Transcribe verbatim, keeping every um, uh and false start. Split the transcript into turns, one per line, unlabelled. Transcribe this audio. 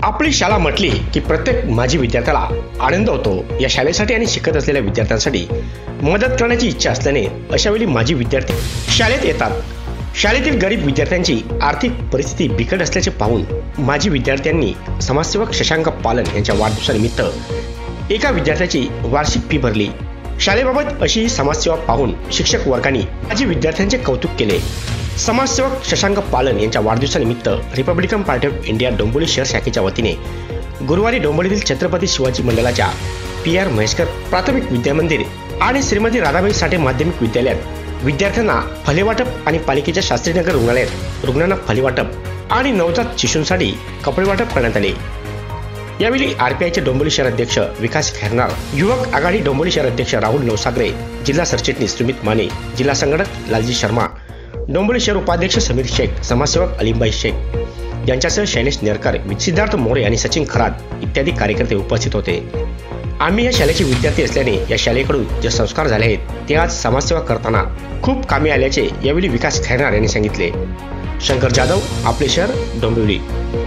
आपली शाळा म्हटली की प्रत्येक माजी विद्यार्थ्याला आनंद होतो. या शाळेसाठी आणि शिकत असलेल्या विद्यार्थ्यांसाठी मदत करण्याची इच्छा असल्याने अशावेळी माजी विद्यार्थी शाळेत येतात. शाळेतील गरीब विद्यार्थ्यांची आर्थिक परिस्थिती बिकट असल्याचे पाहून माजी विद्यार्थ्यांनी समाजसेवक शशांक पालन यांच्या वाढदिवसानिमित्त एका विद्यार्थ्याची वार्षिक फी भरली. शाळेबाबत अशी समाजसेवा पाहून शिक्षक वर्गाने माजी विद्यार्थ्यांचे कौतुक केले. समाजसेवक शशांक पालन यांच्या वाढदिवसानिमित्त Republican Party of India Dombivli शहर शाखेच्या वतीने गुरुवारी डोंबिवलीतील छत्रपती शिवाजी मंडळाच्या पी आर म्हैसकर प्राथमिक विद्यामंदिर आणि श्रीमती राधाबाई साठे माध्यमिक विद्यालयात विद्यार्थ्यांना फले वाटप आणि पालिकेच्या शास्त्रीनगर रुग्णालयात रुग्णांना फले वाटप आणि नवजात शिशूंसाठी कपडे वाटप करण्यात आले. यावेळी आरपीआयचे डोंबिवली शहर अध्यक्ष विकास खैरनार, युवक आघाडी डोंबिवली शहर अध्यक्ष राहुल नवसागरे, जिल्हा सरचिटणीस सुमित माने, जिल्हा संघटक लालजी शर्मा, डोंबिवली शहर उपाध्यक्ष समीर शेख, समाजसेवक अलीमबाई शेख यांच्यासह शैलेश नेरकर, सिद्धार्थ मोरे आणि सचिन खरात इत्यादी कार्यकर्ते उपस्थित होते. आम्ही या शाळेचे विद्यार्थी असल्याने या शाळेकडून जे संस्कार झाले आहेत ते आज समाजसेवा करताना खूप कामी आल्याचे यावेळी विकास खैरनार यांनी सांगितले. शंकर जाधव, आपले शहर, डोंबिवली.